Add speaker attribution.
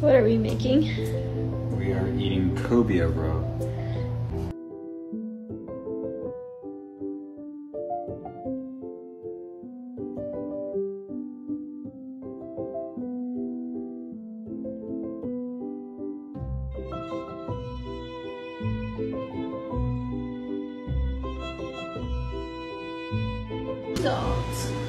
Speaker 1: What are we making?
Speaker 2: We are eating cobia roe.
Speaker 1: Results.